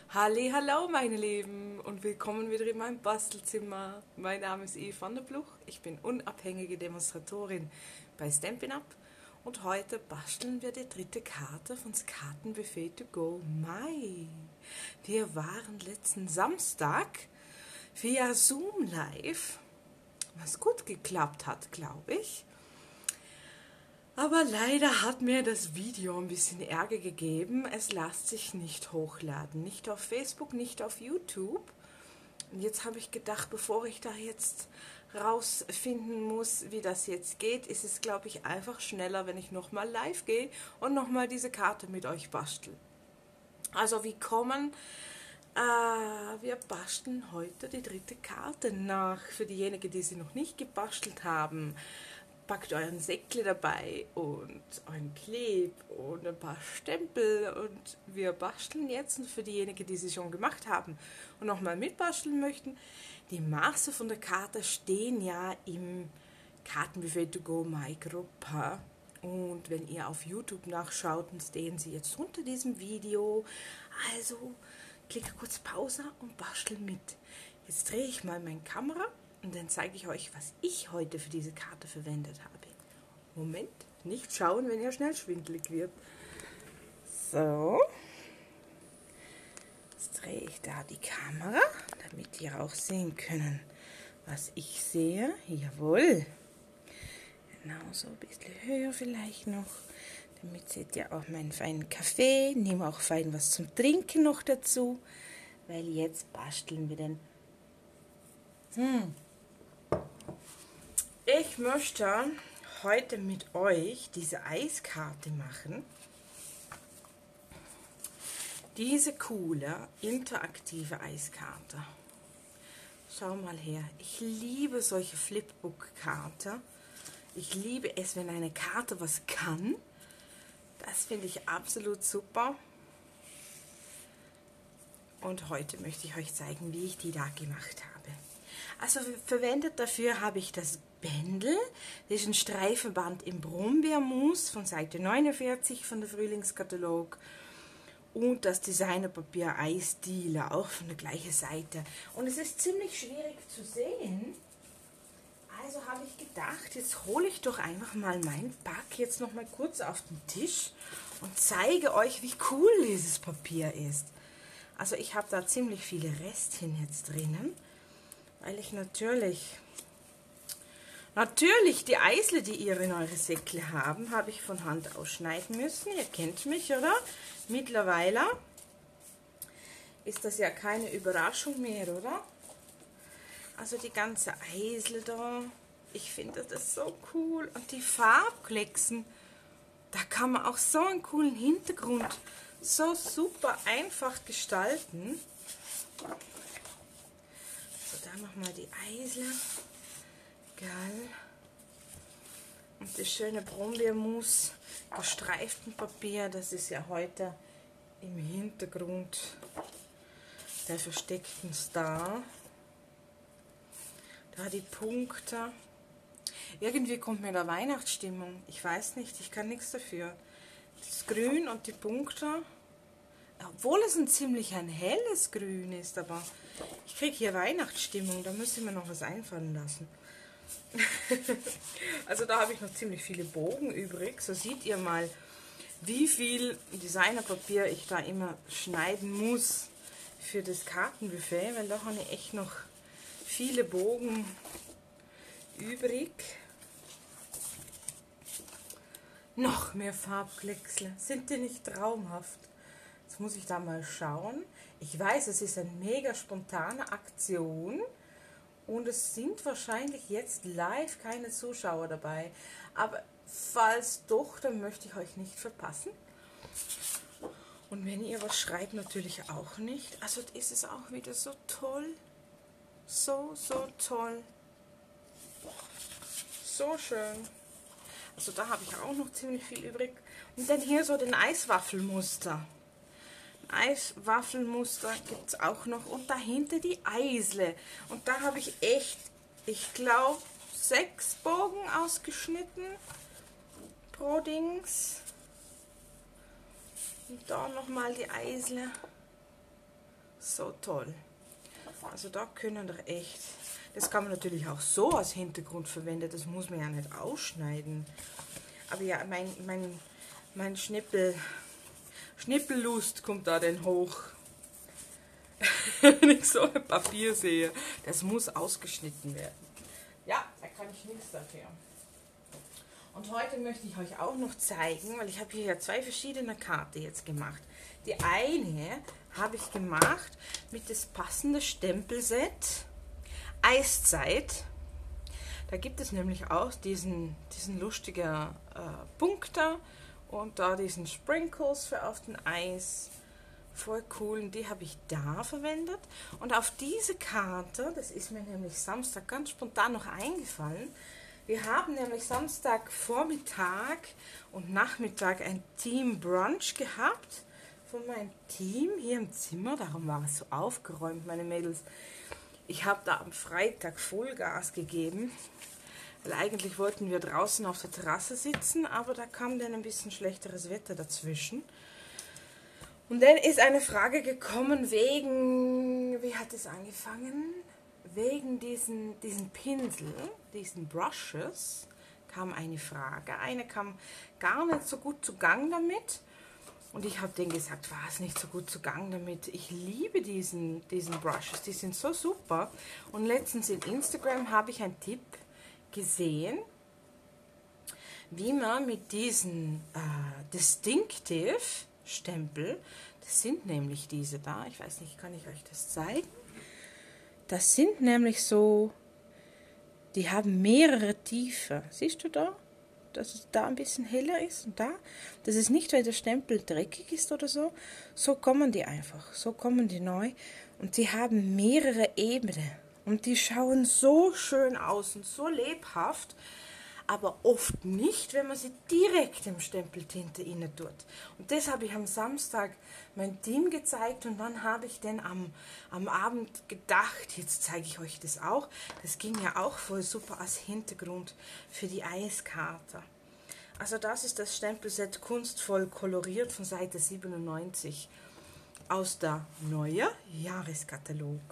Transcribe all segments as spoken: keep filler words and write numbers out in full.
Halli, hallo meine Lieben und willkommen wieder in meinem Bastelzimmer. Mein Name ist Eve van der Pluch, ich bin unabhängige Demonstratorin bei Stampin' Up und heute basteln wir die dritte Karte von Kartenbuffet to go Mai. Wir waren letzten Samstag via Zoom live, was gut geklappt hat, glaube ich. Aber leider hat mir das Video ein bisschen Ärger gegeben. Es lässt sich nicht hochladen. Nicht auf Facebook, nicht auf YouTube. Und jetzt habe ich gedacht, bevor ich da jetzt rausfinden muss, wie das jetzt geht, ist es, glaube ich, einfach schneller, wenn ich nochmal live gehe und nochmal diese Karte mit euch bastel. Also wir kommen, äh, wir basteln heute die dritte Karte nach. Für diejenigen, die sie noch nicht gebastelt haben. Packt euren Säckle dabei und euren Kleb und ein paar Stempel und wir basteln jetzt. Und für diejenigen, die sie schon gemacht haben und nochmal mitbasteln möchten, die Maße von der Karte stehen ja im Kartenbuffet to go Mai Gruppe. Und wenn ihr auf YouTube nachschaut, dann stehen sie jetzt unter diesem Video. Also klicke kurz Pause und bastel mit. Jetzt drehe ich mal meine Kamera. Und dann zeige ich euch, was ich heute für diese Karte verwendet habe. Moment, nicht schauen, wenn ihr schnell schwindelig wird. So. Jetzt drehe ich da die Kamera, damit ihr auch sehen können, was ich sehe. Jawohl. Genau, so ein bisschen höher vielleicht noch. Damit seht ihr auch meinen feinen Kaffee. Nehme auch fein was zum Trinken noch dazu. Weil jetzt basteln wir den... Hm. Ich möchte heute mit euch diese Eiskarte machen. Diese coole, interaktive Eiskarte. Schau mal her. Ich liebe solche Flipbook-Karten. Ich liebe es, wenn eine Karte was kann. Das finde ich absolut super. Und heute möchte ich euch zeigen, wie ich die da gemacht habe. Also verwendet dafür habe ich das Bändel, das ist ein Streifenband im Brombeermus von Seite neunundvierzig von der Frühlingskatalog und das Designerpapier Eisdealer, auch von der gleichen Seite. Und es ist ziemlich schwierig zu sehen, also habe ich gedacht, jetzt hole ich doch einfach mal mein Pack jetzt noch mal kurz auf den Tisch und zeige euch, wie cool dieses Papier ist. Also ich habe da ziemlich viele Restchen jetzt drinnen, weil ich natürlich... Natürlich, die Eisle, die ihr in eure Säckle haben, habe ich von Hand ausschneiden müssen. Ihr kennt mich, oder? Mittlerweile ist das ja keine Überraschung mehr, oder? Also die ganze Eisle da, ich finde das so cool. Und die Farbklecksen, da kann man auch so einen coolen Hintergrund so super einfach gestalten. So, da nochmal die Eisle. Geil. Und das schöne Brombeermus, gestreiften Papier, das ist ja heute im Hintergrund der versteckten Star. Da die Punkte. Irgendwie kommt mir da Weihnachtsstimmung. Ich weiß nicht, ich kann nichts dafür. Das Grün und die Punkte, obwohl es ein ziemlich ein helles Grün ist, aber ich kriege hier Weihnachtsstimmung, da müsste ich mir noch was einfallen lassen. Also da habe ich noch ziemlich viele Bogen übrig. So seht ihr mal, wie viel Designerpapier ich da immer schneiden muss für das Kartenbuffet, weil da habe ich echt noch viele Bogen übrig. Noch mehr Farbklecksle. Sind die nicht traumhaft? Jetzt muss ich da mal schauen. Ich weiß, es ist eine mega spontane Aktion. Und es sind wahrscheinlich jetzt live keine Zuschauer dabei. Aber falls doch, dann möchte ich euch nicht verpassen. Und wenn ihr was schreibt, natürlich auch nicht. Also ist es auch wieder so toll. So, so toll. So schön. Also da habe ich auch noch ziemlich viel übrig. Und dann hier so den Eiswaffelmuster. Eiswaffelmuster gibt es auch noch und dahinter die Eisle. Und da habe ich echt, ich glaube, sechs Bogen ausgeschnitten pro Dings. Und da nochmal die Eisle. So toll. Also da können wir echt, das kann man natürlich auch so als Hintergrund verwenden, das muss man ja nicht ausschneiden. Aber ja, mein, mein, mein Schnippel, Schnippellust kommt da denn hoch. Wenn ich so ein Papier sehe, das muss ausgeschnitten werden. Ja, da kann ich nichts dafür. Und heute möchte ich euch auch noch zeigen, weil ich habe hier ja zwei verschiedene Karten jetzt gemacht. Die eine habe ich gemacht mit das passende Stempelset Eiszeit. Da gibt es nämlich auch diesen, diesen lustigen äh, Punkte und da diesen Sprinkles für auf den Eis. Voll cool, und die habe ich da verwendet. Und auf diese Karte, das ist mir nämlich Samstag ganz spontan noch eingefallen, wir haben nämlich Samstagvormittag und Nachmittag ein Team Brunch gehabt von meinem Team hier im Zimmer. Darum war es so aufgeräumt, meine Mädels. Ich habe da am Freitag Vollgas gegeben, weil eigentlich wollten wir draußen auf der Terrasse sitzen, aber da kam dann ein bisschen schlechteres Wetter dazwischen. Und dann ist eine Frage gekommen wegen, wie hat es angefangen? Wegen diesen, diesen Pinsel, diesen Brushes, kam eine Frage. Eine kam gar nicht so gut zu Gang damit. Und ich habe denen gesagt, war es nicht so gut zu Gang damit. Ich liebe diesen, diesen Brushes, die sind so super. Und letztens in Instagram habe ich einen Tipp gesehen, wie man mit diesen äh, Distinctive Stempel, das sind nämlich diese da, ich weiß nicht, kann ich euch das zeigen? Das sind nämlich so, die haben mehrere Tiefe. Siehst du da? Dass es da ein bisschen heller ist und da. Das ist nicht, weil der Stempel dreckig ist oder so. So kommen die einfach. So kommen die neu. Und die haben mehrere Ebenen. Und die schauen so schön aus und so lebhaft. Aber oft nicht, wenn man sie direkt im Stempeltinte inne tut. Und das habe ich am Samstag mein Team gezeigt und dann habe ich dann am, am Abend gedacht, jetzt zeige ich euch das auch. Das ging ja auch voll super als Hintergrund für die Eiskarte. Also das ist das Stempelset kunstvoll koloriert von Seite siebenundneunzig aus der neuen Jahreskatalog.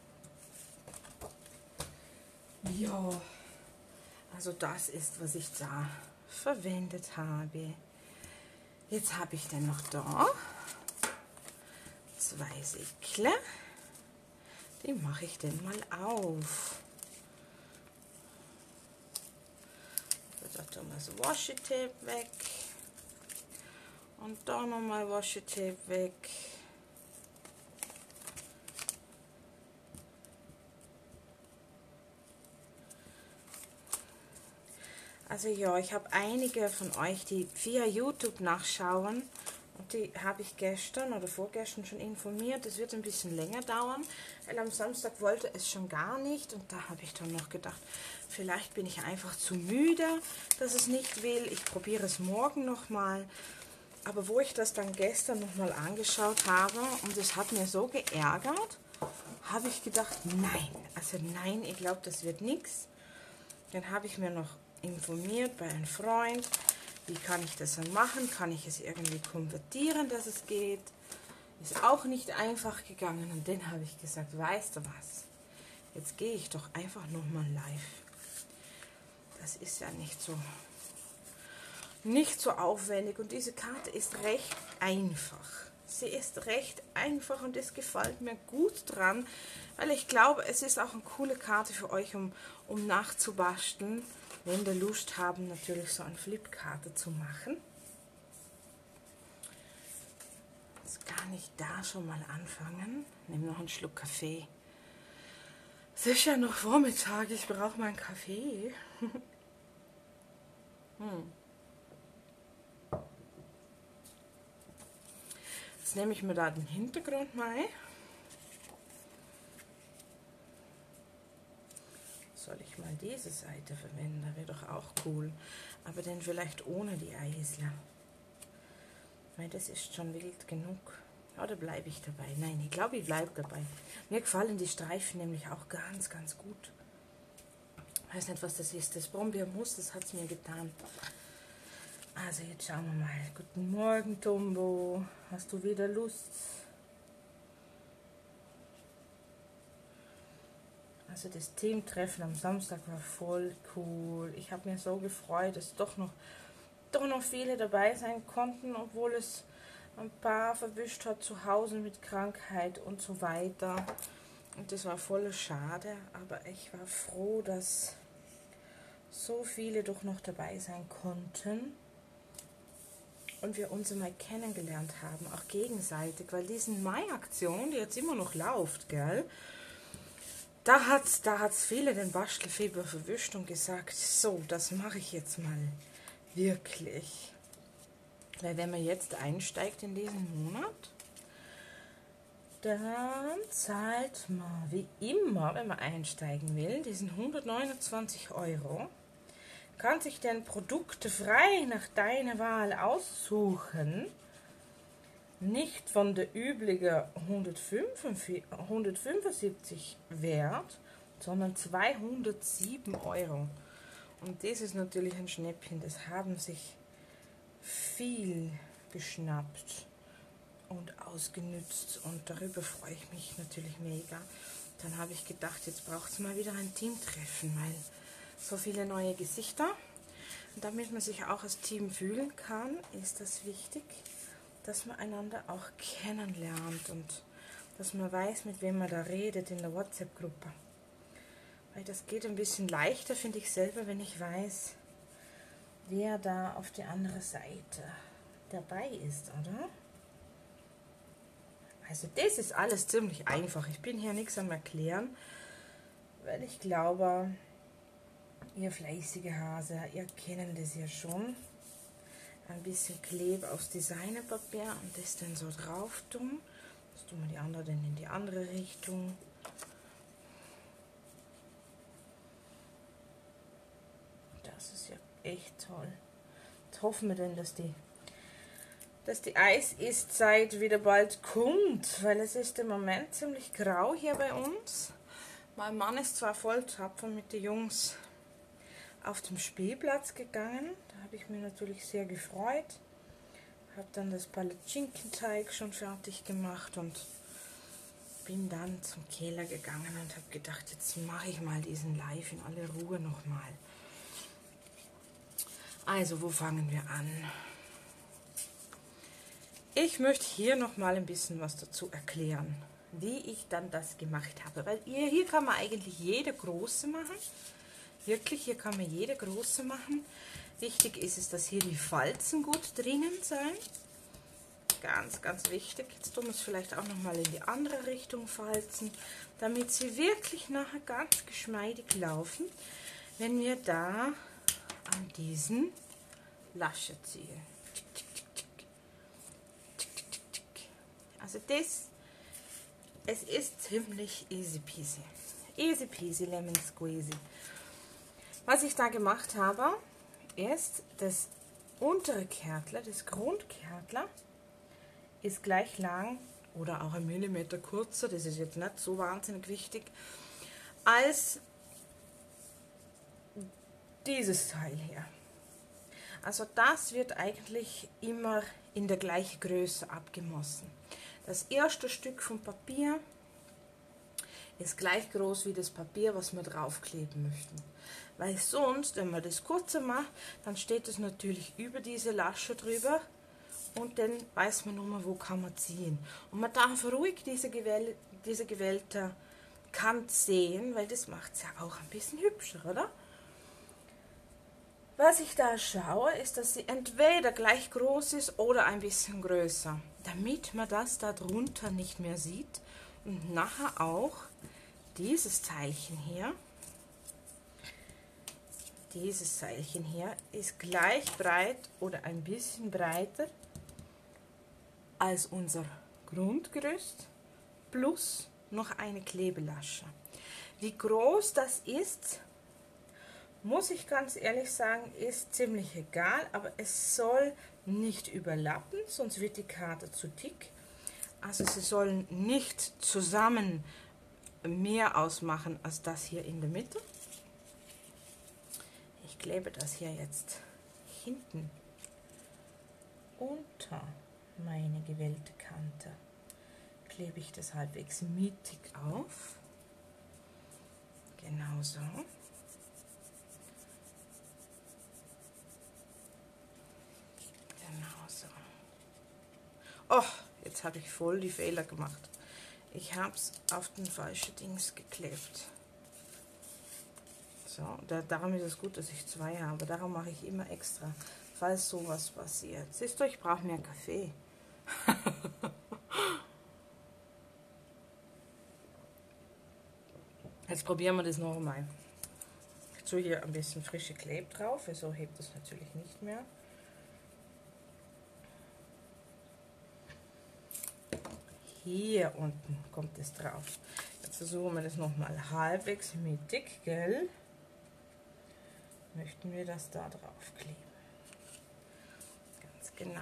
Ja. Also das ist, was ich da verwendet habe. Jetzt habe ich dann noch da zwei Säckle. Die mache ich dann mal auf. Da tun wir das Washi-Tape weg. Und da nochmal Washi-Tape weg. Also ja, ich habe einige von euch, die via YouTube nachschauen, und die habe ich gestern oder vorgestern schon informiert. Es wird ein bisschen länger dauern, weil am Samstag wollte es schon gar nicht und da habe ich dann noch gedacht, vielleicht bin ich einfach zu müde, dass es nicht will. Ich probiere es morgen nochmal. Aber wo ich das dann gestern nochmal angeschaut habe und es hat mir so geärgert, habe ich gedacht, nein, also nein, ich glaube, das wird nichts. Dann habe ich mir noch informiert bei einem Freund, wie kann ich das dann machen, kann ich es irgendwie konvertieren, dass es geht, ist auch nicht einfach gegangen und dann habe ich gesagt, weißt du was, jetzt gehe ich doch einfach nochmal live, das ist ja nicht so, nicht so aufwendig und diese Karte ist recht einfach, sie ist recht einfach und es gefällt mir gut dran, weil ich glaube, es ist auch eine coole Karte für euch, um, um nachzubasteln, wenn ihr Lust haben, natürlich so eine Flipkarte zu machen. Jetzt kann ich da schon mal anfangen. Nehme noch einen Schluck Kaffee. Es ist ja noch Vormittag, ich brauche meinen Kaffee. hm. Jetzt nehme ich mir da den Hintergrund mal. Soll ich mal diese Seite verwenden? Da wäre doch auch cool. Aber dann vielleicht ohne die Eisler. Weil das ist schon wild genug. Oder bleibe ich dabei? Nein, ich glaube, ich bleibe dabei. Mir gefallen die Streifen nämlich auch ganz, ganz gut. Ich weiß nicht, was das ist. Das Brombeermus, das hat es mir getan. Also jetzt schauen wir mal. Guten Morgen, Tombo. Hast du wieder Lust? Also das Teamtreffen am Samstag war voll cool. Ich habe mir so gefreut, dass doch noch, doch noch viele dabei sein konnten, obwohl es ein paar verwischt hat zu Hause mit Krankheit und so weiter. Und das war voll schade, aber ich war froh, dass so viele doch noch dabei sein konnten. Und wir uns einmal kennengelernt haben, auch gegenseitig, weil diesen Mai-Aktion, die jetzt immer noch läuft, gell, da hat es da hat's viele den Bastelfieber verwischt und gesagt, so, das mache ich jetzt mal wirklich. Weil wenn man jetzt einsteigt in diesen Monat, dann zahlt man wie immer, wenn man einsteigen will, diesen hundertneunundzwanzig Euro. Kann sich dann Produkte frei nach deiner Wahl aussuchen, nicht von der üblichen hundertfünfundsiebzig wert, sondern zweihundertsieben Euro. Und das ist natürlich ein Schnäppchen, das haben sich viel geschnappt und ausgenützt und darüber freue ich mich natürlich mega. Dann habe ich gedacht, jetzt braucht es mal wieder ein Teamtreffen, weil so viele neue Gesichter. Und damit man sich auch als Team fühlen kann, ist das wichtig, dass man einander auch kennenlernt und dass man weiß, mit wem man da redet in der WhatsApp-Gruppe. Weil das geht ein bisschen leichter, finde ich selber, wenn ich weiß, wer da auf der anderen Seite dabei ist, oder? Also das ist alles ziemlich einfach. Ich bin hier nichts am Erklären, weil ich glaube, ihr fleißige Hase, ihr kennt das ja schon. Ein bisschen Klebe aus Designerpapier und das dann so drauf tun. Das tun wir die andere dann in die andere Richtung. Das ist ja echt toll. Jetzt hoffen wir denn, dass die, dass die Eis-Ist-Zeit wieder bald kommt, weil es ist im Moment ziemlich grau hier bei uns. Mein Mann ist zwar voll tapfer mit den Jungs auf dem Spielplatz gegangen, da habe ich mich natürlich sehr gefreut, habe dann das Palatschinkenteig schon fertig gemacht und bin dann zum Keller gegangen und habe gedacht, jetzt mache ich mal diesen Live in aller Ruhe nochmal. Also, wo fangen wir an? Ich möchte hier nochmal ein bisschen was dazu erklären, wie ich dann das gemacht habe, weil hier, hier kann man eigentlich jede große machen. Wirklich, hier kann man jede große machen. Wichtig ist es, dass hier die Falzen gut drinnen sein. Ganz, ganz wichtig. Jetzt tun wir es vielleicht auch nochmal in die andere Richtung falzen, damit sie wirklich nachher ganz geschmeidig laufen, wenn wir da an diesen Lasche ziehen. Also das, es ist ziemlich easy peasy. Easy peasy lemon squeezy. Was ich da gemacht habe, ist, das untere Kärtler, das Grundkärtler, ist gleich lang oder auch ein Millimeter kurzer, das ist jetzt nicht so wahnsinnig wichtig, als dieses Teil hier. Also das wird eigentlich immer in der gleichen Größe abgemessen. Das erste Stück vom Papier ist gleich groß wie das Papier, was wir draufkleben möchten. Weil sonst, wenn man das kurzer macht, dann steht es natürlich über diese Lasche drüber und dann weiß man nur mal, wo kann man ziehen. Und man darf ruhig diese, gewähl diese gewählte Kante sehen, weil das macht es ja auch ein bisschen hübscher, oder? Was ich da schaue, ist, dass sie entweder gleich groß ist oder ein bisschen größer, damit man das da drunter nicht mehr sieht und nachher auch dieses Teilchen hier, dieses Teilchen hier ist gleich breit oder ein bisschen breiter als unser Grundgerüst plus noch eine Klebelasche. Wie groß das ist, muss ich ganz ehrlich sagen, ist ziemlich egal, aber es soll nicht überlappen, sonst wird die Karte zu dick. Also sie sollen nicht zusammen mehr ausmachen als das hier in der Mitte. Ich klebe das hier jetzt hinten unter meine gewählte Kante. Klebe ich das halbwegs mittig auf. Genau so. Genau so. Oh, jetzt habe ich voll die Fehler gemacht. Ich habe es auf den falschen Dings geklebt. So, da, darum ist es gut, dass ich zwei habe. Darum mache ich immer extra, falls sowas passiert. Siehst du, ich brauche mehr Kaffee. Jetzt probieren wir das noch einmal. Ich tue hier ein bisschen frische Kleb drauf, so hebt es natürlich nicht mehr. Hier unten kommt es drauf. Jetzt versuchen wir das nochmal halbwegs mittig, gell? Möchten wir das da drauf kleben. Ganz genau.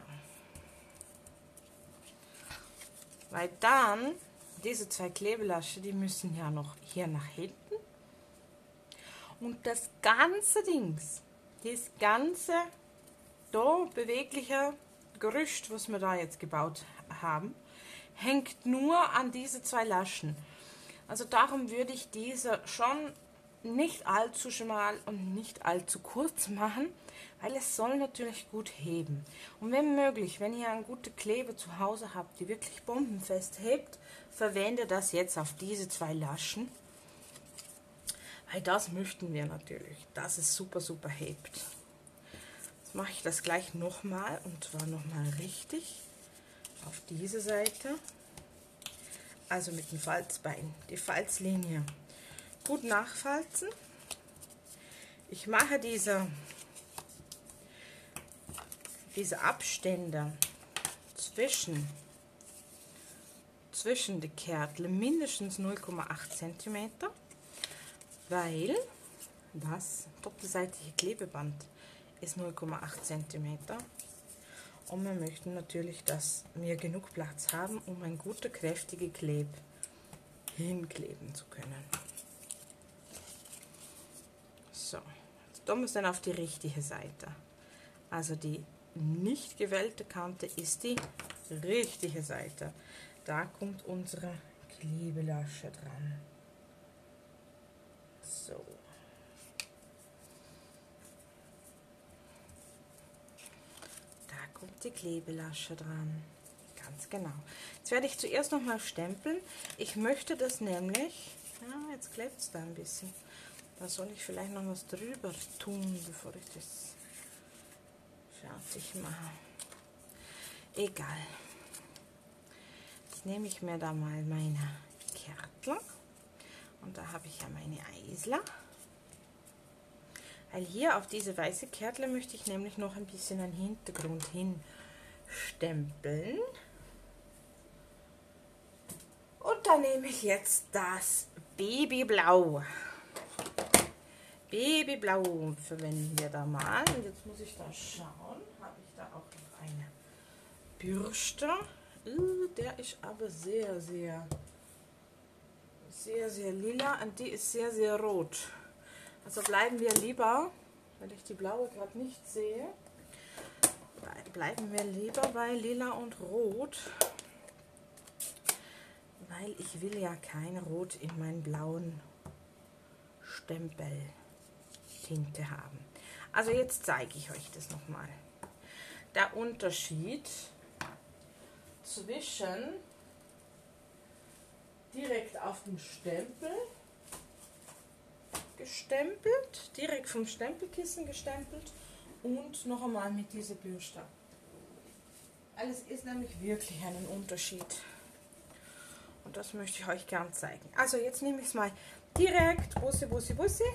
Weil dann, diese zwei Klebelaschen, die müssen ja noch hier nach hinten. Und das ganze Dings, das ganze da bewegliche Gerüst, was wir da jetzt gebaut haben, hängt nur an diese zwei Laschen. Also darum würde ich diese schon nicht allzu schmal und nicht allzu kurz machen, weil es soll natürlich gut heben. Und wenn möglich, wenn ihr eine gute Klebe zu Hause habt, die wirklich bombenfest hebt, verwende das jetzt auf diese zwei Laschen. Weil das möchten wir natürlich, dass es super, super hebt. Jetzt mache ich das gleich nochmal und zwar nochmal richtig auf diese Seite. Also mit dem Falzbein, die Falzlinie gut nachfalzen. Ich mache diese, diese Abstände zwischen, zwischen die Kärtle mindestens null Komma acht Zentimeter, weil das doppelseitige Klebeband ist null Komma acht Zentimeter. Und wir möchten natürlich, dass wir genug Platz haben, um ein guter, kräftige Kleb hinkleben zu können. So, jetzt tun wir es dann auf die richtige Seite. Also die nicht gewellte Kante ist die richtige Seite. Da kommt unsere Klebelasche dran. So. Die Klebelasche dran. Ganz genau. Jetzt werde ich zuerst noch mal stempeln. Ich möchte das nämlich, ja, jetzt klebt es da ein bisschen. Da soll ich vielleicht noch was drüber tun, bevor ich das fertig mache. Egal. Jetzt nehme ich mir da mal meine Kärtler und da habe ich ja meine Eisler. Weil hier auf diese weiße Kärtle möchte ich nämlich noch ein bisschen einen Hintergrund hin stempeln. Und da nehme ich jetzt das Babyblau. Babyblau verwenden wir da mal. Und jetzt muss ich da schauen, habe ich da auch noch eine Bürste. Uh, der ist aber sehr, sehr, sehr, sehr lila und die ist sehr, sehr rot. Also bleiben wir lieber, weil ich die blaue gerade nicht sehe, bleiben wir lieber bei lila und rot, weil ich will ja kein Rot in meinen blauen Stempeltinte haben. Also jetzt zeige ich euch das nochmal. Der Unterschied zwischen direkt auf dem Stempel gestempelt, direkt vom Stempelkissen gestempelt und noch einmal mit dieser Bürste. Alles ist nämlich wirklich einen Unterschied. Und das möchte ich euch gern zeigen. Also jetzt nehme ich es mal direkt, Bussi, Bussi, Bussi.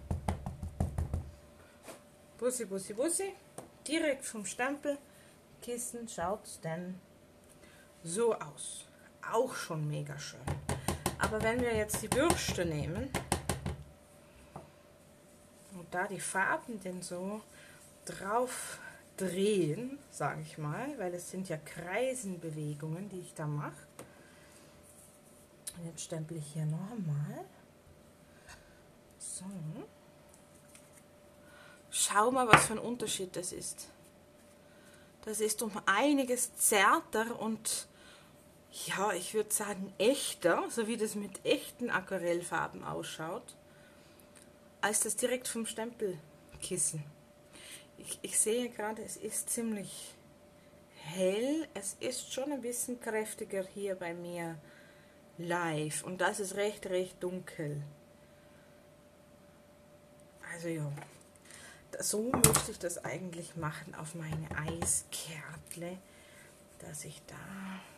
Bussi, Bussi, Bussi. Direkt vom Stempelkissen schaut es dann so aus. Auch schon mega schön. Aber wenn wir jetzt die Bürste nehmen und da die Farben denn so drauf drehen, sage ich mal, weil es sind ja Kreisenbewegungen, die ich da mache. Und jetzt stempel ich hier noch einmal. So. Schau mal, was für ein Unterschied das ist. Das ist um einiges zärter und ja, ich würde sagen echter, so wie das mit echten Aquarellfarben ausschaut. als das direkt vom Stempelkissen. Ich, ich sehe gerade, es ist ziemlich hell. Es ist schon ein bisschen kräftiger hier bei mir live. Und das ist recht, recht dunkel. Also ja, so möchte ich das eigentlich machen auf meine Eiskärtle, dass ich da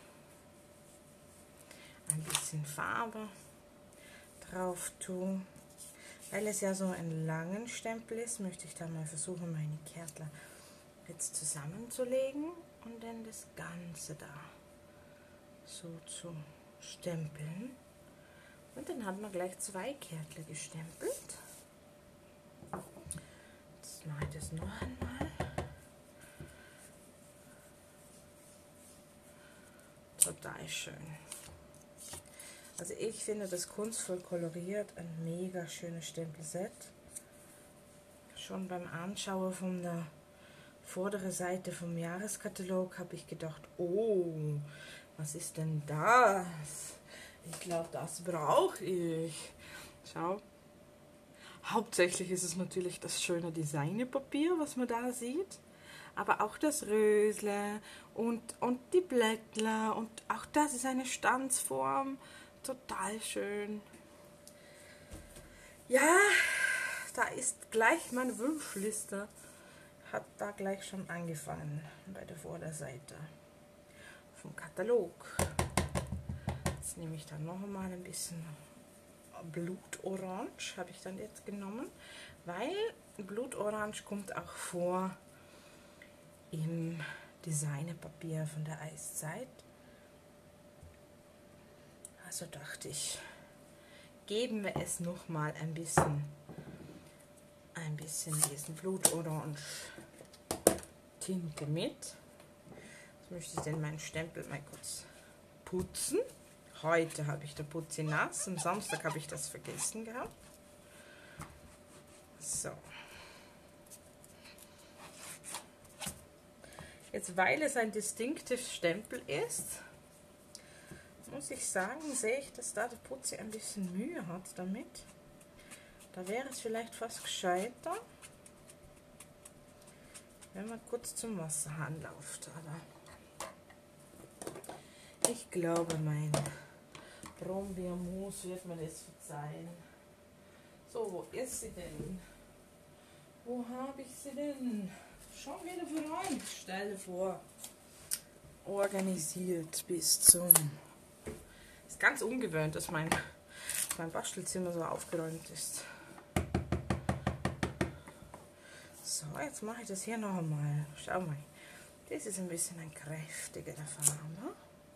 ein bisschen Farbe drauf tue. Weil es ja so ein langen Stempel ist, möchte ich da mal versuchen, meine Kärtler jetzt zusammenzulegen und dann das Ganze da so zu stempeln. Und dann hat man gleich zwei Kärtler gestempelt. Jetzt mache ich das noch einmal. Total schön. Also ich finde das kunstvoll koloriert ein mega schönes Stempelset. Schon beim Anschauen von der vorderen Seite vom Jahreskatalog habe ich gedacht, oh, was ist denn das? Ich glaube, das brauche ich. Schau. Hauptsächlich ist es natürlich das schöne Designerpapier, was man da sieht. Aber auch das Rösle und, und die Blättler und auch das ist eine Stanzform. Total schön. Ja, da ist gleich meine Wunschliste. Hat da gleich schon angefangen bei der Vorderseite vom Katalog. Jetzt nehme ich dann noch mal ein bisschen Blutorange, habe ich dann jetzt genommen, weil Blutorange kommt auch vor im Designerpapier von der Eiszeit. Also dachte ich, geben wir es noch mal ein bisschen, ein bisschen diesen Blutorange Tinte mit. Jetzt möchte ich denn meinen Stempel mal kurz putzen. Heute habe ich der Putzi nass, am Samstag habe ich das vergessen gehabt. So. Jetzt, weil es ein distinctive Stempel ist, muss ich sagen, sehe ich, dass da der Putzi ein bisschen Mühe hat damit. Da wäre es vielleicht fast gescheiter, wenn man kurz zum Wasserhahn läuft. Aber ich glaube, mein Brombeermus wird mir das verzeihen. So, wo ist sie denn? Wo habe ich sie denn? Schon wieder verräumt. Stell dir vor. Organisiert bis zum... Ist ganz ungewöhnt, dass mein, mein Bastelzimmer so aufgeräumt ist. So, jetzt mache ich das hier noch einmal. Schau mal. Das ist ein bisschen ein kräftigerer Farbe.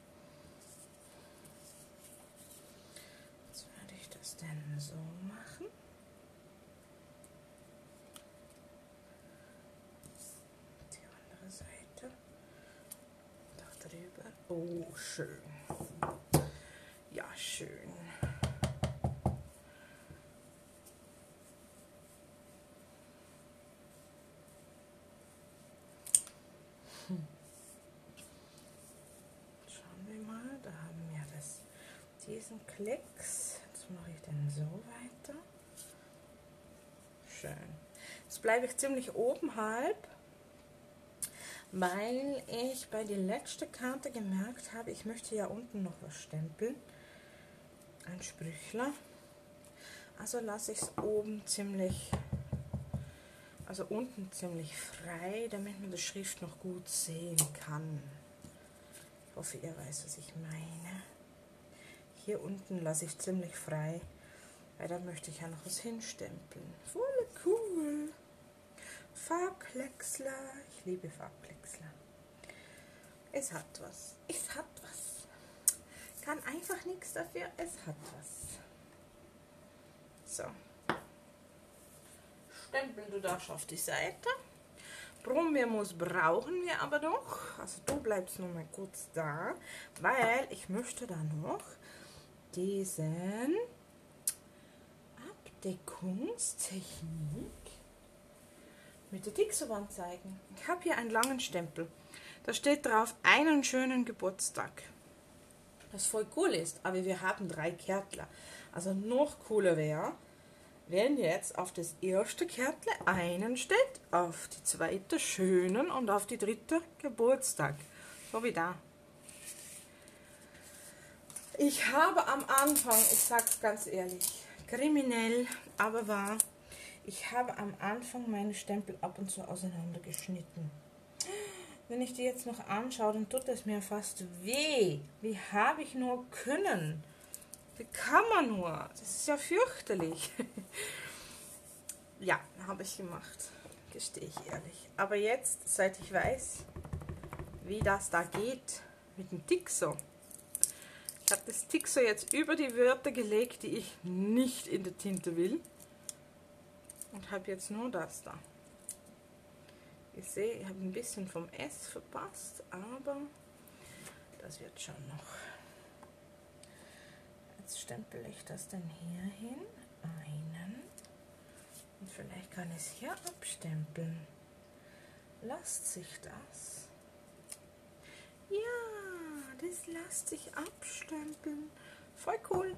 Jetzt werde ich das dann so machen. Die andere Seite. Da drüber. Oh, schön. Ja, schön. Hm. Schauen wir mal, da haben wir das, diesen Klecks. Jetzt mache ich den so weiter. Schön. Jetzt bleibe ich ziemlich oben halb, weil ich bei der letzten Karte gemerkt habe, ich möchte ja unten noch was stempeln. Ein Sprüchler. Also lasse ich es oben ziemlich, also unten ziemlich frei, damit man die Schrift noch gut sehen kann. Ich hoffe, ihr weißt, was ich meine. Hier unten lasse ich ziemlich frei, weil da möchte ich ja noch was hinstempeln. Voll cool. Farbklecksler. Ich liebe Farbklecksler. Es hat was. Es hat was. Kann einfach nichts dafür. Es hat was. So. Stempeln du darfst auf die Seite. Brombeermus brauchen wir aber noch. Also du bleibst noch mal kurz da, weil ich möchte da noch diesen Abdeckungstechnik mit der Dixo-Wand zeigen. Ich habe hier einen langen Stempel. Da steht drauf, einen schönen Geburtstag. Was voll cool ist, aber wir haben drei Kärtler. Also noch cooler wäre, wenn jetzt auf das erste Kärtle einen steht, auf die zweite schönen und auf die dritte Geburtstag. So wie da. Ich habe am Anfang, ich sag's ganz ehrlich, kriminell, aber wahr, ich habe am Anfang meine Stempel ab und zu auseinandergeschnitten. Wenn ich die jetzt noch anschaue, dann tut es mir fast weh. Wie habe ich nur können? Wie kann man nur? Das ist ja fürchterlich. Ja, habe ich gemacht, gestehe ich ehrlich. Aber jetzt, seit ich weiß, wie das da geht mit dem Tixo. Ich habe das Tixo jetzt über die Wörter gelegt, die ich nicht in der Tinte will. Und habe jetzt nur das da. Ich sehe, ich habe ein bisschen vom S verpasst, aber das wird schon noch. Jetzt stempel ich das dann hier hin. Einen. Und vielleicht kann ich es hier abstempeln. Lasst sich das? Ja, das lässt sich abstempeln. Voll cool.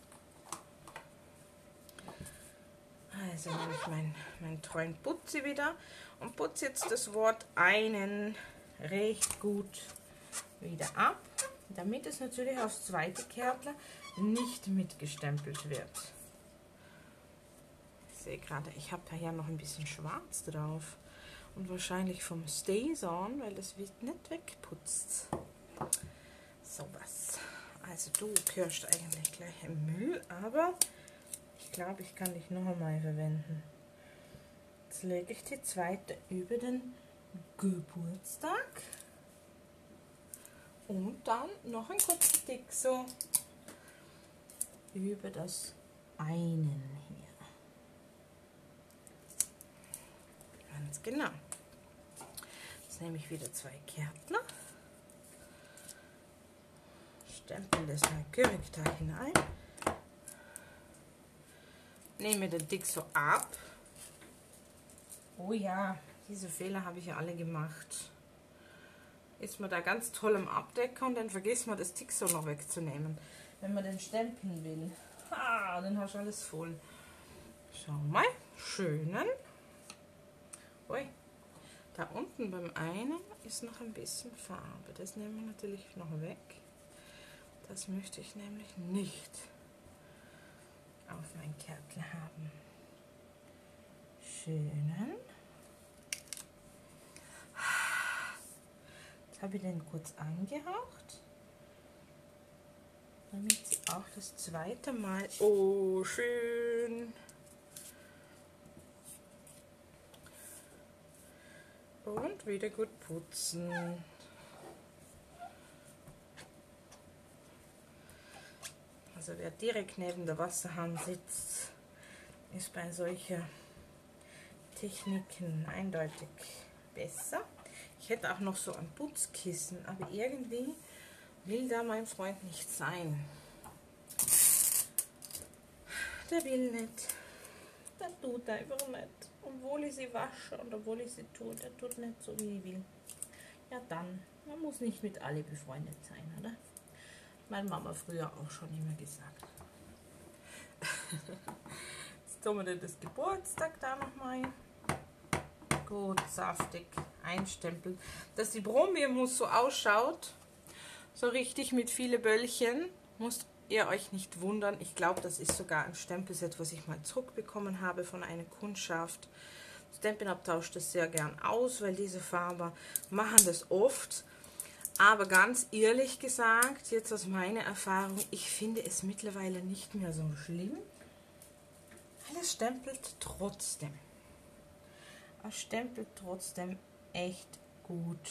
Also nehme ich meinen mein treuen Putzi wieder und putze jetzt das Wort einen recht gut wieder ab, damit es natürlich aufs zweite Kärtler nicht mitgestempelt wird. Ich sehe gerade, ich habe da ja noch ein bisschen schwarz drauf und wahrscheinlich vom Stay-On, weil das wird nicht weggeputzt. So was. Also du gehörst eigentlich gleich im Müll, aber ich glaube, ich kann dich noch einmal verwenden. Jetzt lege ich die zweite über den Geburtstag und dann noch ein kurzer Tixo über das einen hier. Ganz genau. Jetzt nehme ich wieder zwei Kärtner, stempel das mal korrekt da hinein, nehme den Tixo ab. Oh ja, diese Fehler habe ich ja alle gemacht. Ist man da ganz toll am Abdecken und dann vergisst man das Tixo noch wegzunehmen, wenn man den stempeln will. Ha, dann hast du alles voll. Schau mal, schönen. Ui, da unten beim einen ist noch ein bisschen Farbe. Das nehmen wir natürlich noch weg. Das möchte ich nämlich nicht auf mein Kärtchen haben. Schönen. Jetzt habe ich den kurz angehaucht, damit sie auch das zweite Mal, oh schön, und wieder gut putzen. Also wer direkt neben der Wasserhahn sitzt, ist bei solchen Techniken eindeutig besser. Ich hätte auch noch so ein Putzkissen, aber irgendwie will da mein Freund nicht sein. Der will nicht. Der tut einfach nicht. Obwohl ich sie wasche und obwohl ich sie tue, der tut nicht so, wie ich will. Ja dann, man muss nicht mit alle befreundet sein, oder? Meine Mama früher auch schon immer gesagt. Jetzt tun wir dann das Geburtstag da nochmal gut saftig einstempeln. Dass die Brombeermus so ausschaut, so richtig mit viele Böllchen, müsst ihr euch nicht wundern. Ich glaube, das ist sogar ein Stempelset, was ich mal zurückbekommen habe von einer Kundschaft. Stampin' Up tauscht das sehr gern aus, weil diese Farben machen das oft. Aber ganz ehrlich gesagt, jetzt aus meiner Erfahrung, ich finde es mittlerweile nicht mehr so schlimm. Weil es stempelt trotzdem. Es stempelt trotzdem echt gut.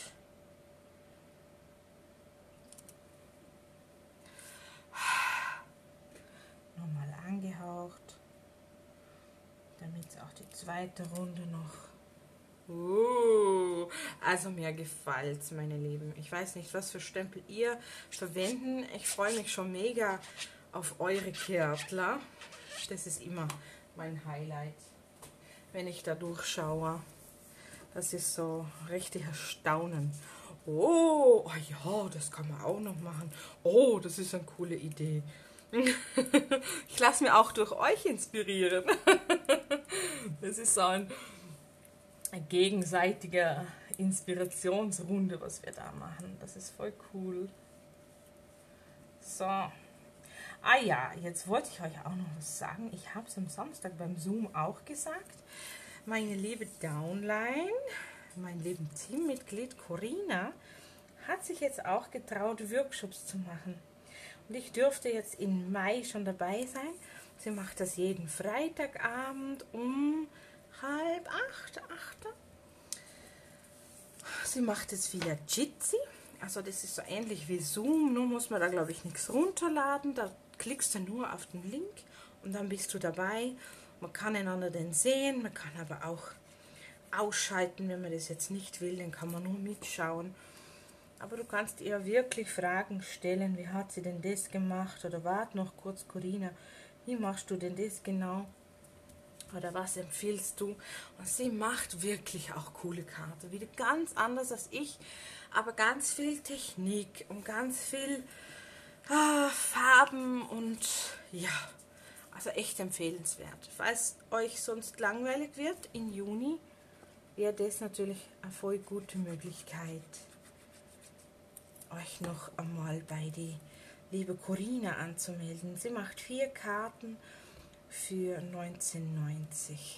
Nochmal angehaucht, damit auch die zweite Runde noch. Uh, also mir gefällt es, meine Lieben. Ich weiß nicht, was für Stempel ihr verwenden. Ich freue mich schon mega auf eure Kärtler. Das ist immer mein Highlight, wenn ich da durchschaue. Das ist so richtig erstaunen. Oh, oh ja, das kann man auch noch machen. Oh, das ist eine coole Idee. Ich lasse mir auch durch euch inspirieren. Das ist so ein gegenseitiger Inspirationsrunde, was wir da machen. Das ist voll cool. So. Ah ja, jetzt wollte ich euch auch noch was sagen. Ich habe es am Samstag beim Zoom auch gesagt. Meine liebe Downline, mein lieben Teammitglied Corinna, hat sich jetzt auch getraut, Workshops zu machen. Und ich dürfte jetzt im Mai schon dabei sein. Sie macht das jeden Freitagabend um halb acht, acht. Sie macht es via Jitsi. Also das ist so ähnlich wie Zoom, nur muss man da glaube ich nichts runterladen. Da klickst du nur auf den Link und dann bist du dabei. Man kann einander den sehen, man kann aber auch ausschalten, wenn man das jetzt nicht will, dann kann man nur mitschauen. Aber du kannst ihr wirklich Fragen stellen, wie hat sie denn das gemacht? Oder warte noch kurz, Corinna, wie machst du denn das genau? Oder was empfiehlst du? Und sie macht wirklich auch coole Karten, wieder ganz anders als ich, aber ganz viel Technik und ganz viel ah, Farben und ja, also echt empfehlenswert. Falls euch sonst langweilig wird, im Juni wäre das natürlich eine voll gute Möglichkeit, euch noch einmal bei die liebe Corinna anzumelden. Sie macht vier Karten für neunzehn neunzig.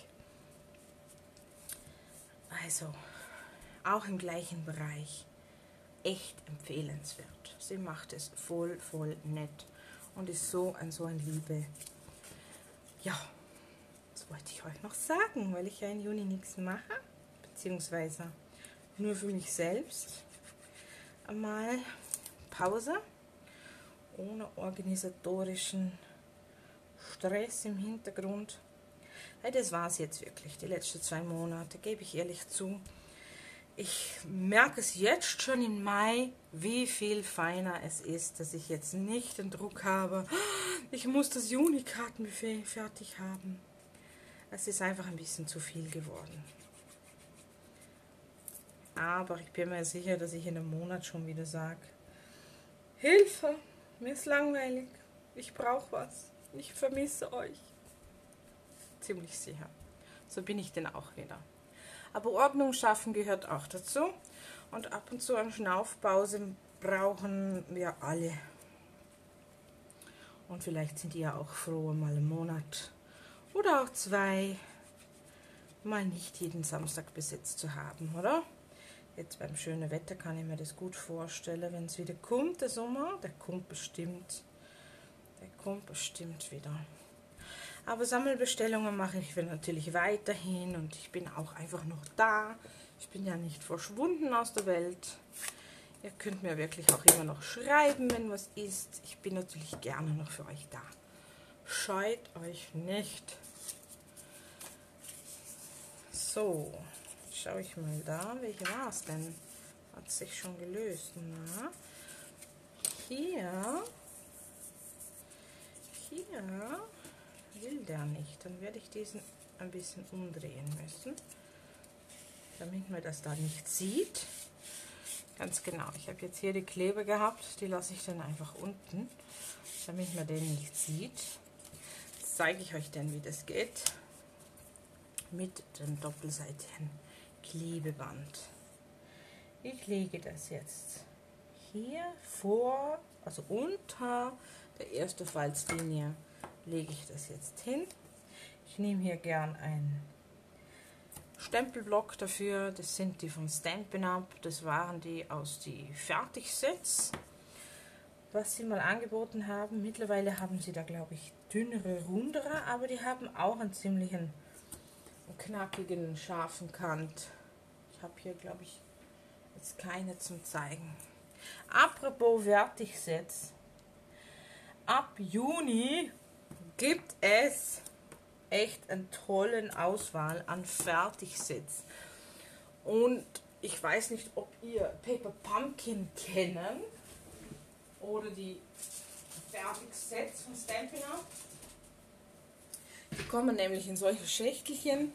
Also auch im gleichen Bereich. Echt empfehlenswert. Sie macht es voll, voll nett und ist so ein so ein Liebe. Ja, das wollte ich euch noch sagen, weil ich ja im Juni nichts mache, beziehungsweise nur für mich selbst. Einmal Pause, ohne organisatorischen Stress im Hintergrund. Ja, das war es jetzt wirklich, die letzten zwei Monate, gebe ich ehrlich zu. Ich merke es jetzt schon im Mai, wie viel feiner es ist, dass ich jetzt nicht den Druck habe, ich muss das Juni-Kartenbuffet fertig haben. Es ist einfach ein bisschen zu viel geworden. Aber ich bin mir sicher, dass ich in einem Monat schon wieder sage, Hilfe, mir ist langweilig, ich brauche was, ich vermisse euch. Ziemlich sicher. So bin ich denn auch wieder. Aber Ordnung schaffen gehört auch dazu. Und ab und zu eine Schnaufpause brauchen wir alle. Und vielleicht sind die ja auch froh, mal einen Monat oder auch zwei mal nicht jeden Samstag besetzt zu haben, oder? Jetzt beim schönen Wetter kann ich mir das gut vorstellen, wenn es wieder kommt, der Sommer, der kommt bestimmt, der kommt bestimmt wieder. Aber Sammelbestellungen mache ich natürlich weiterhin und ich bin auch einfach noch da. Ich bin ja nicht verschwunden aus der Welt. Ihr könnt mir wirklich auch immer noch schreiben, wenn was ist. Ich bin natürlich gerne noch für euch da. Scheut euch nicht. So, schaue ich mal da. Welche war es denn? Hat sich schon gelöst. Na, hier. Hier. Will der nicht, dann werde ich diesen ein bisschen umdrehen müssen, damit man das da nicht sieht. Ganz genau, ich habe jetzt hier die Kleber gehabt, die lasse ich dann einfach unten, damit man den nicht sieht. Jetzt zeige ich euch dann, wie das geht mit dem doppelseitigen Klebeband. Ich lege das jetzt hier vor, also unter der ersten Falzlinie, lege ich das jetzt hin. Ich nehme hier gern einen Stempelblock dafür. Das sind die von Stampin' Up. Das waren die aus die Fertigsets, was sie mal angeboten haben. Mittlerweile haben sie da, glaube ich, dünnere, rundere, aber die haben auch einen ziemlichen knackigen, scharfen Kant. Ich habe hier, glaube ich, jetzt keine zum Zeigen. Apropos Fertigsets. Ab Juni gibt es echt einen tollen Auswahl an Fertigsets. Und ich weiß nicht, ob ihr Paper Pumpkin kennen oder die Fertigsets von Stampin' Up. Die kommen nämlich in solche Schächtelchen.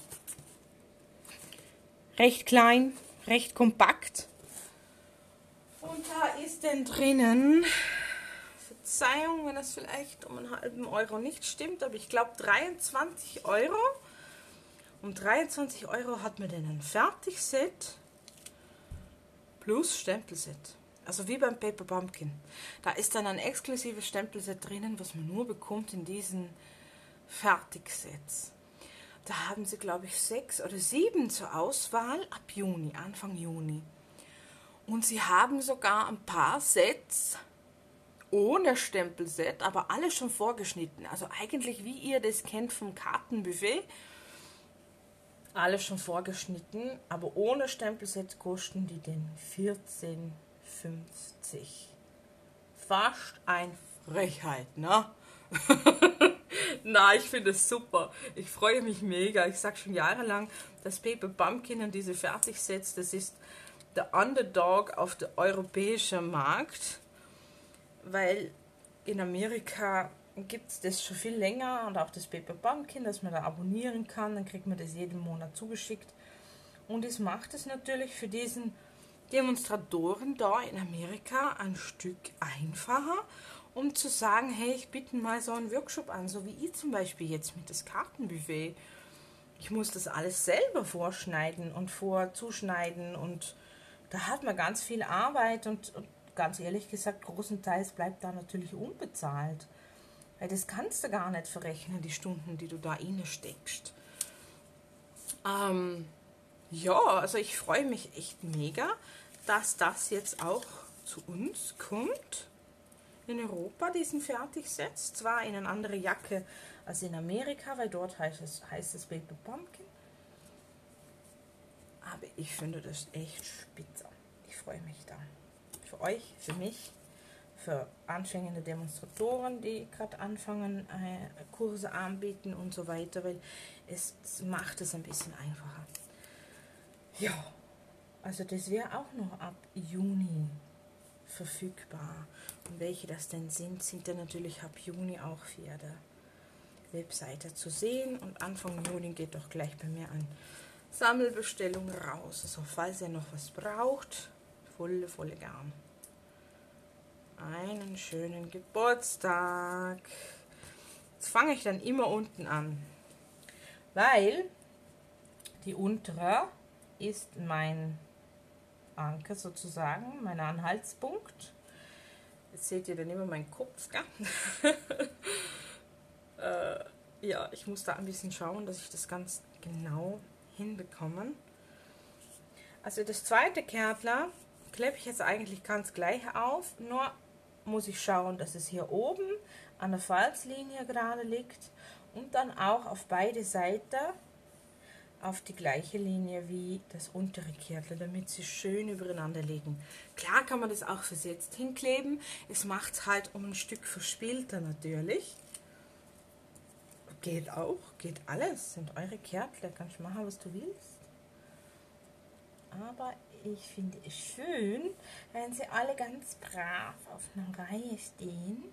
Recht klein, recht kompakt. Und da ist dann drinnen für Verzeihung, wenn das vielleicht um einen halben Euro nicht stimmt, aber ich glaube dreiundzwanzig Euro. Um dreiundzwanzig Euro hat man dann ein Fertigset plus Stempelset. Also wie beim Paper Pumpkin. Da ist dann ein exklusives Stempelset drinnen, was man nur bekommt in diesen Fertigsets. Da haben sie, glaube ich, sechs oder sieben zur Auswahl ab Juni, Anfang Juni. Und sie haben sogar ein paar Sets ohne Stempelset, aber alle schon vorgeschnitten. Also eigentlich, wie ihr das kennt vom Kartenbuffet. Alle schon vorgeschnitten, aber ohne Stempelset kosten die den vierzehn fünfzig. Fast ein Frechheit, ne? Na, ich finde es super. Ich freue mich mega. Ich sage schon jahrelang, das Paper Pumpkin und diese Fertigsets, das ist der Underdog auf der europäischen Markt, weil in Amerika gibt es das schon viel länger und auch das Paper Pumpkin, dass man da abonnieren kann, dann kriegt man das jeden Monat zugeschickt. Und es macht es natürlich für diesen Demonstratoren da in Amerika ein Stück einfacher, um zu sagen, hey, ich biete mal so einen Workshop an, so wie ich zum Beispiel jetzt mit das Kartenbuffet. Ich muss das alles selber vorschneiden und vorzuschneiden und da hat man ganz viel Arbeit und, und ganz ehrlich gesagt, großenteils bleibt da natürlich unbezahlt. Weil das kannst du gar nicht verrechnen, die Stunden, die du da reinsteckst. Ähm, ja, also ich freue mich echt mega, dass das jetzt auch zu uns kommt. In Europa, diesen Fertigsets. Zwar in eine andere Jacke als in Amerika, weil dort heißt es, heißt es Paper Pumpkin. Aber ich finde das echt spitze. Ich freue mich da. Für euch, für mich, für anfängende Demonstratoren, die gerade anfangen, äh, Kurse anbieten und so weiter, weil es macht es ein bisschen einfacher. Ja, also das wäre auch noch ab Juni verfügbar. Und welche das denn sind, sind dann natürlich ab Juni auch via der Webseite zu sehen. Und Anfang Juni geht doch gleich bei mir eine Sammelbestellung raus. Also falls ihr noch was braucht, volle, volle gern. Einen schönen Geburtstag. Jetzt fange ich dann immer unten an, weil die untere ist mein Anker sozusagen, mein Anhaltspunkt. Jetzt seht ihr dann immer meinen Kopf, gell? äh, ja, ich muss da ein bisschen schauen, dass ich das ganz genau hinbekomme. Also das zweite Kärtler klebe ich jetzt eigentlich ganz gleich auf, nur muss ich schauen, dass es hier oben an der Falzlinie gerade liegt und dann auch auf beide Seiten auf die gleiche Linie wie das untere Kärtler, damit sie schön übereinander liegen. Klar kann man das auch versetzt hinkleben, es macht es halt um ein Stück verspielter natürlich. Geht auch, geht alles, sind eure Kärtler, kannst du machen, was du willst. Aber ich finde es schön, wenn sie alle ganz brav auf einer Reihe stehen.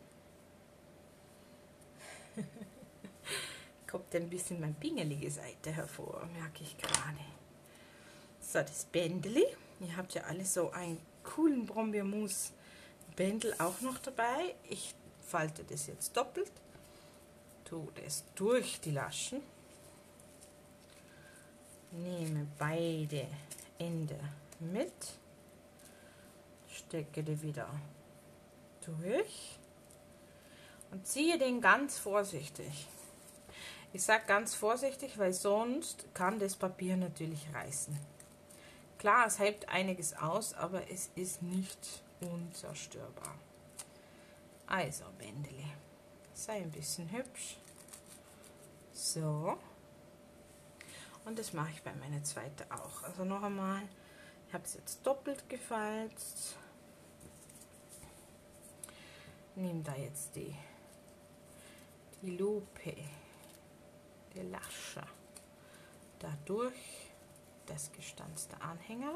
Kommt ein bisschen meine pingelige Seite hervor, merke ich gerade. So, das Bändeli. Ihr habt ja alle so einen coolen Brombeermus Bändel auch noch dabei. Ich falte das jetzt doppelt, tue das durch die Laschen, nehme beide Ende mit, stecke die wieder durch und ziehe den ganz vorsichtig. Ich sage ganz vorsichtig, weil sonst kann das Papier natürlich reißen. Klar, es hält einiges aus, aber es ist nicht unzerstörbar. Also, Bändeli, sei ein bisschen hübsch. So. Und das mache ich bei meiner zweiten auch. Also noch einmal, ich habe es jetzt doppelt gefalzt. Nehme da jetzt die, die Lupe, die Lasche, dadurch das gestanzte Anhänger.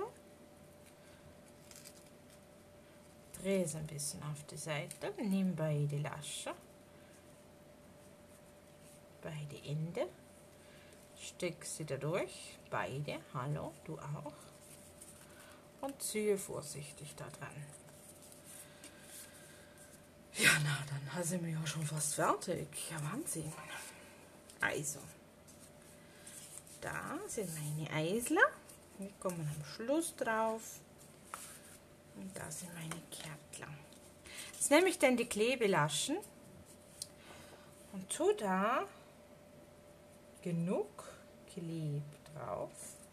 Drehe es ein bisschen auf die Seite, nehme beide Lasche, beide Ende. Steck sie dadurch, beide, hallo, du auch, und ziehe vorsichtig da dran. Ja, na, dann sind wir ja schon fast fertig. Ja, Wahnsinn. Also, da sind meine Eisler. Die kommen am Schluss drauf. Und da sind meine Kärtler. Jetzt nehme ich dann die Klebelaschen und tue da genug Kleb drauf.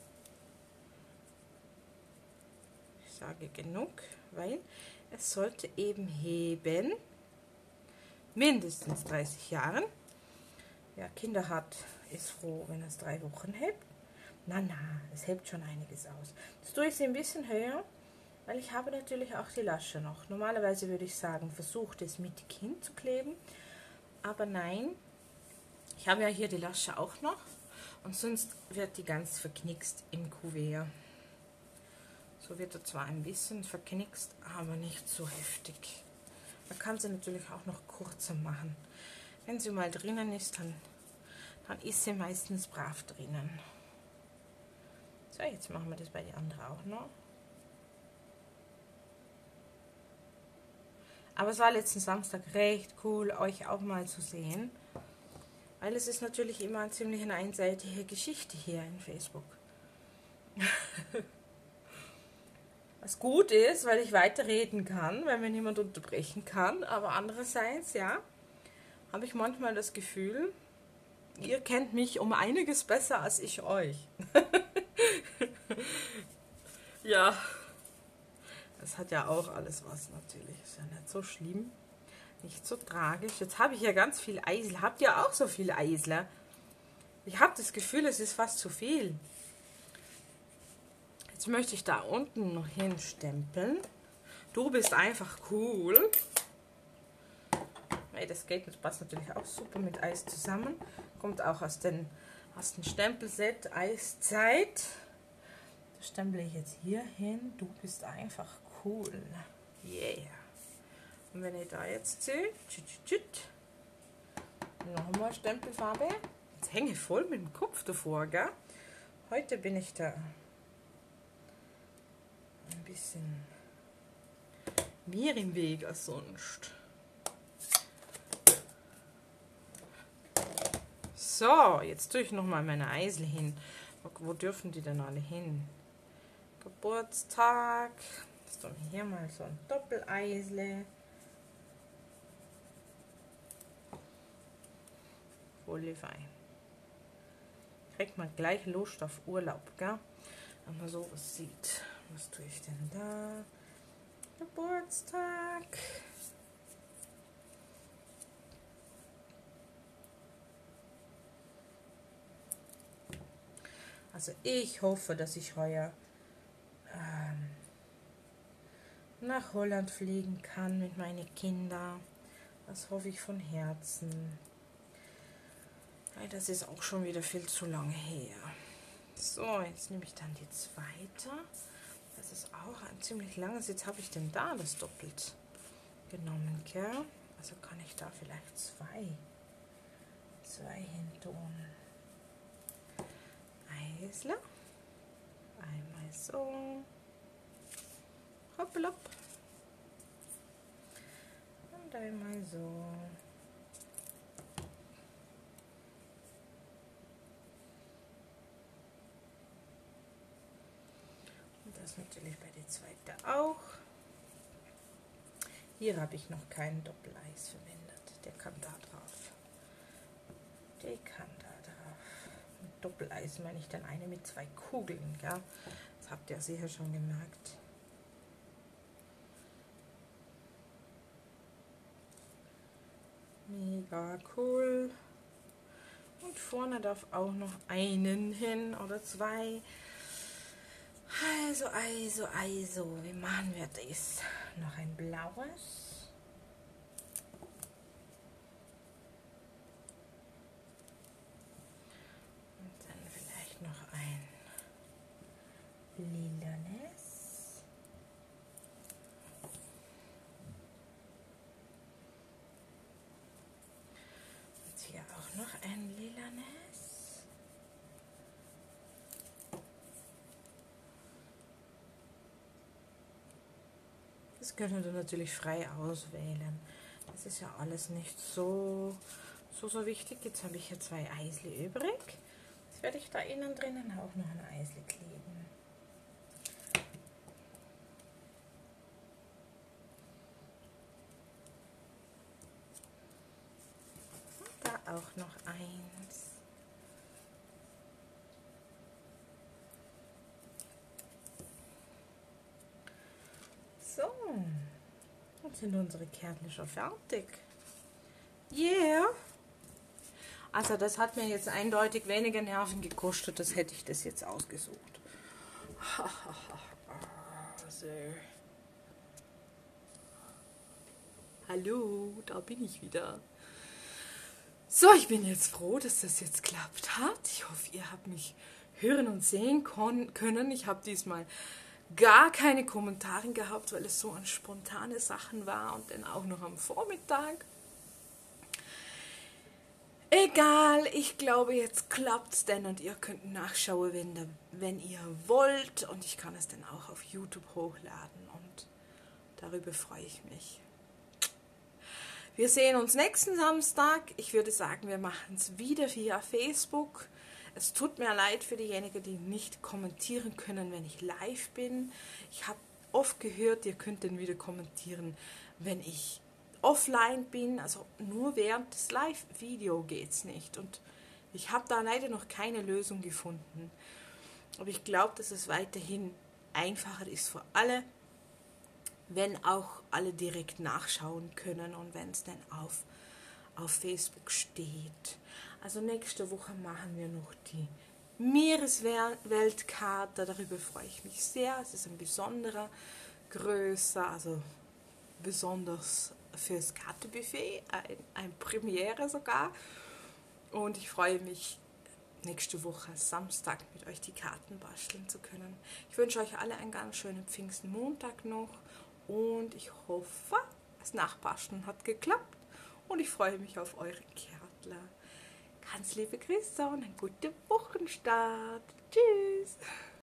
Ich sage genug, weil es sollte eben heben. Mindestens dreißig Jahren. Wer Kinder hat, ist froh, wenn es drei Wochen hebt. Na, na, es hebt schon einiges aus. Jetzt tue ich sie ein bisschen höher, weil ich habe natürlich auch die Lasche noch. Normalerweise würde ich sagen, versucht es mittig hinzukleben. Aber nein, ich habe ja hier die Lasche auch noch. Und sonst wird die ganz verknickst im Kuvert. So wird er zwar ein bisschen verknickst, aber nicht so heftig. Man kann sie natürlich auch noch kurzer machen. Wenn sie mal drinnen ist, dann, dann ist sie meistens brav drinnen. So, jetzt machen wir das bei den anderen auch noch. Aber es war letzten Samstag recht cool, euch auch mal zu sehen. Weil es ist natürlich immer eine ziemlich eine einseitige Geschichte hier in Facebook. Was gut ist, weil ich weiterreden kann, weil mir niemand unterbrechen kann. Aber andererseits, ja, habe ich manchmal das Gefühl, ihr kennt mich um einiges besser als ich euch. Ja, das hat ja auch alles was natürlich. Ist ja nicht so schlimm, nicht so tragisch. Jetzt habe ich ja ganz viel Eisel. Habt ihr auch so viel Eisler? Ich habe das Gefühl, es ist fast zu viel. Jetzt möchte ich da unten noch hinstempeln. Du bist einfach cool. Hey, das geht, das passt natürlich auch super mit Eis zusammen. Kommt auch aus, den, aus dem Stempelset Eiszeit. Das stempel ich jetzt hier hin. Du bist einfach cool. Yeah. Und wenn ich da jetzt sehe, nochmal Stempelfarbe. Jetzt hänge ich voll mit dem Kopf davor, gell? Heute bin ich da ein bisschen mehr im Weg als sonst. So, jetzt tue ich nochmal meine Eisel hin. Wo dürfen die denn alle hin? Geburtstag. Jetzt tun wir hier mal so ein Doppeleisle. Voll fein. Kriegt man gleich Lust auf Urlaub, gell? Wenn man sowas sieht. Was tue ich denn da? Geburtstag. Also ich hoffe, dass ich heuer ähm, nach Holland fliegen kann mit meinen Kindern. Das hoffe ich von Herzen. Weil das ist auch schon wieder viel zu lange her. So, jetzt nehme ich dann die zweite. Das ist auch ein ziemlich langes. Jetzt habe ich denn da das doppelt genommen, gell? Also kann ich da vielleicht zwei, zwei hin tun. Eisler. Einmal so. Hopplopp. Und einmal so. Und das natürlich bei der zweiten auch. Hier habe ich noch keinen Doppeleis verwendet. Der kann da drauf. Der kann da drauf. Mit Doppeleis meine ich dann eine mit zwei Kugeln, gell? Das habt ihr sicher schon gemerkt. Mega cool. Und vorne darf auch noch einen hin oder zwei. Also, also, also, wie machen wir das? Noch ein blaues. Und dann vielleicht noch ein lilanes. Und hier auch noch ein lilanes. Das könnt ihr natürlich frei auswählen. Das ist ja alles nicht so, so, so wichtig. Jetzt habe ich hier zwei Eisli übrig. Jetzt werde ich da innen drinnen auch noch ein Eisli kleben. Und da auch noch eins. So, jetzt sind unsere Kärtchen schon fertig. Yeah! Also das hat mir jetzt eindeutig weniger Nerven gekostet, das hätte ich das jetzt ausgesucht. So. Hallo, da bin ich wieder. So, ich bin jetzt froh, dass das jetzt klappt hat. Ich hoffe, ihr habt mich hören und sehen können. Ich habe diesmal gar keine Kommentare gehabt, weil es so an spontane Sachen war und dann auch noch am Vormittag. Egal, ich glaube, jetzt klappt es denn und ihr könnt nachschauen, wenn, da, wenn ihr wollt. Und ich kann es dann auch auf YouTube hochladen und darüber freue ich mich. Wir sehen uns nächsten Samstag. Ich würde sagen, wir machen es wieder via Facebook. Es tut mir leid für diejenigen, die nicht kommentieren können, wenn ich live bin. Ich habe oft gehört, ihr könnt dann wieder kommentieren, wenn ich offline bin, also nur während des Live-Video geht es nicht. Und ich habe da leider noch keine Lösung gefunden. Aber ich glaube, dass es weiterhin einfacher ist für alle, wenn auch alle direkt nachschauen können und wenn es dann auf, auf Facebook steht. Also nächste Woche machen wir noch die Meeresweltkarte, darüber freue ich mich sehr. Es ist ein besonderer Größe, also besonders fürs Kartenbuffet, ein, ein Premiere sogar. Und ich freue mich, nächste Woche Samstag mit euch die Karten basteln zu können. Ich wünsche euch alle einen ganz schönen Pfingstmontag noch und ich hoffe, das Nachbasteln hat geklappt und ich freue mich auf eure Kärtler. Ganz liebe Grüße und einen guten Wochenstart. Tschüss!